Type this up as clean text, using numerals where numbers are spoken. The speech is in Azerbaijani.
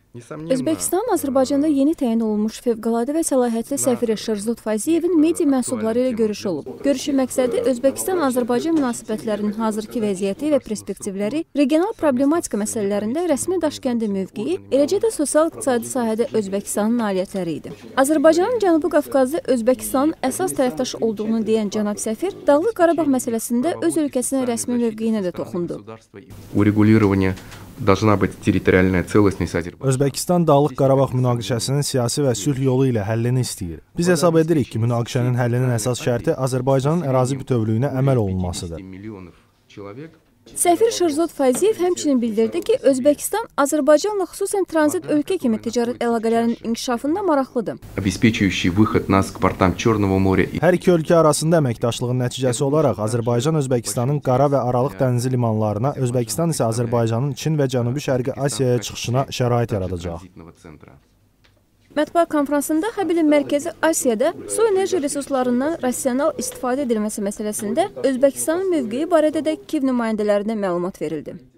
Özbəkistan Azərbaycanda yeni təyin olunmuş fövqəladə və səlahiyyətli səfiri Şırzod Fayziyevin media mənsubları ilə görüşü olub. Görüşün məqsədi Özbəkistan-Azərbaycan münasibətlərinin hazırki vəziyyəti və perspektivləri, regional problematika məsələlərində rəsmi Daşkəndi mövqeyi, eləcə də sosial-iqtisadi sahədə Özbəkistanın nailiyyətləri idi. Azərbaycanın Cənubi Qafqazda Özbəkistanın əsas tərəfdaşı olduğunu deyən cənab səfir, Dağlıq Qarabağ məsələsində öz ölkəsinin rəsmi mövqeyinə də toxundu. Özbəkistan Dağlıq Qarabağ münaqişəsinin siyasi və sülh yolu ilə həllini istəyir. Biz hesab edirik ki, münaqişənin həllinin əsas şərti Azərbaycanın ərazi bütövlüyünə əməl olunmasıdır. Səfir Şırzod Fayziyev həmçinin bildirdi ki, Özbəkistan Azərbaycanla xüsusən tranzit ölkə kimi ticarət əlaqələrinin inkişafında maraqlıdır. Hər iki ölkə arasında əməkdaşlığın nəticəsi olaraq Azərbaycan Özbəkistanın Qara və Aralıq dənizi limanlarına, Özbəkistan isə Azərbaycanın Çin və Cənubi Şərqi Asiyaya çıxışına şərait yaradacaq. Mətbuat konfransında Həbilin Mərkəzi Asiyada su enerji resurslarından rasional istifadə edilməsi məsələsində Özbəkistanın mövqeyi barədə də Kiyev nümayəndələrinə məlumat verildi.